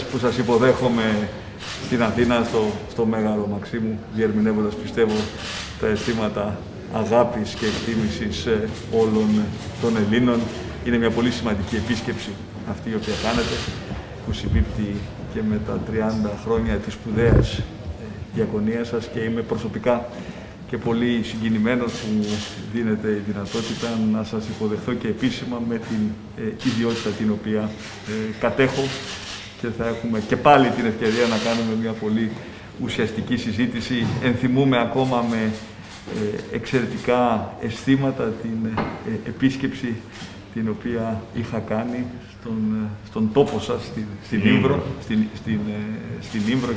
που σας υποδέχομαι στην Αθήνα, στο Μέγαρο Μαξίμου, διερμηνεύοντας, πιστεύω, τα αισθήματα αγάπης και εκτίμησης όλων των Ελλήνων. Είναι μια πολύ σημαντική επίσκεψη αυτή η οποία κάνετε, που συμπίπτει και με τα 30 χρόνια της σπουδαίας διακονίας σας, και είμαι προσωπικά και πολύ συγκινημένος που μου δίνεται η δυνατότητα να σας υποδεχθώ και επίσημα με την ιδιότητα την οποία κατέχω, και θα έχουμε και πάλι την ευκαιρία να κάνουμε μια πολύ ουσιαστική συζήτηση. Ενθυμούμε ακόμα με εξαιρετικά αισθήματα την επίσκεψη την οποία είχα κάνει στον τόπο σας, στην Ήμβρο, στην Ήμβρο,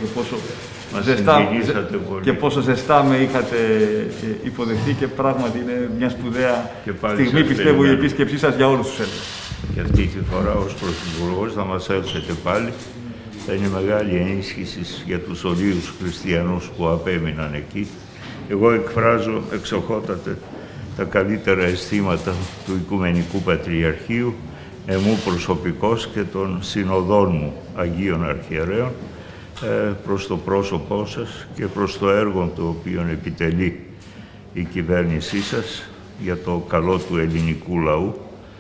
και πόσο ζεστά με είχατε υποδεχθεί, και πράγματι είναι μια σπουδαία στιγμή, πιστεύω, η επίσκεψή σας για όλους τους Έλληνες. Και αυτή τη φορά ως Πρωθυπουργός θα μας έλθετε πάλι. Θα είναι μεγάλη ενίσχυση για τους ολίους χριστιανούς που απέμειναν εκεί. Εγώ εκφράζω εξοχότατε τα καλύτερα αισθήματα του Οικουμενικού Πατριαρχείου, εμού προσωπικώς και των συνοδών μου Αγίων Αρχιερέων, προς το πρόσωπό σας και προς το έργο το οποίο επιτελεί η κυβέρνησή σας για το καλό του ελληνικού λαού,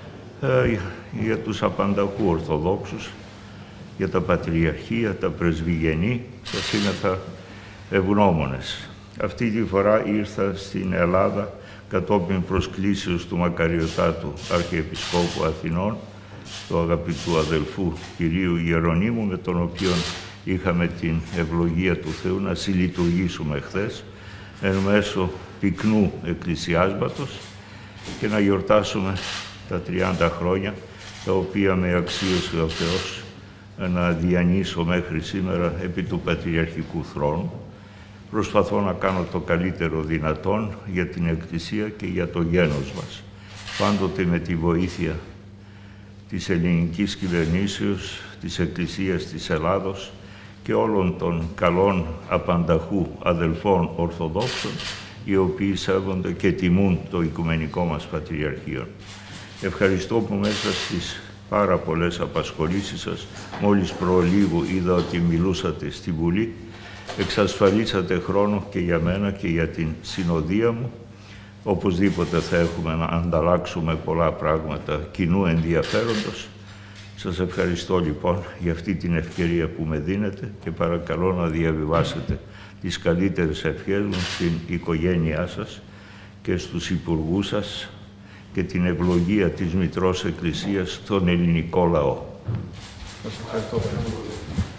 για τους απανταχού Ορθοδόξους, για τα Πατριαρχία, τα Πρεσβυγενή. Σας είμαι ευγνώμονες. Αυτή τη φορά ήρθα στην Ελλάδα κατόπιν προσκλήσεως του μακαριωτάτου Αρχιεπισκόπου Αθηνών, του αγαπητού αδελφού κυρίου Ιερονίμου, με τον οποίο είχαμε την ευλογία του Θεού να συλλειτουργήσουμε χθες εν μέσω πυκνού εκκλησιάσματος και να γιορτάσουμε τα 30 χρόνια τα οποία με αξίωσε ο Θεός να διανύσω μέχρι σήμερα επί του Πατριαρχικού θρόνου. Προσπαθώ να κάνω το καλύτερο δυνατόν για την Εκκλησία και για το γένος μας, πάντοτε με τη βοήθεια της ελληνικής κυβερνήσεως, της Εκκλησίας της Ελλάδος και όλων των καλών απανταχού αδελφών Ορθοδόξων, οι οποίοι σέβονται και τιμούν το Οικουμενικό μας Πατριαρχείο. Ευχαριστώ που μέσα στις πάρα πολλές απασχολήσεις σας, μόλις προλίγου είδα ότι μιλούσατε στη Βουλή, εξασφαλίσατε χρόνο και για μένα και για την συνοδεία μου. Οπωσδήποτε θα έχουμε να ανταλλάξουμε πολλά πράγματα κοινού ενδιαφέροντος. Σας ευχαριστώ λοιπόν για αυτή την ευκαιρία που με δίνετε και παρακαλώ να διαβιβάσετε τις καλύτερες ευχές μου στην οικογένειά σας και στους υπουργούς σας και την ευλογία της Μητρός Εκκλησίας στον ελληνικό λαό. Σας ευχαριστώ.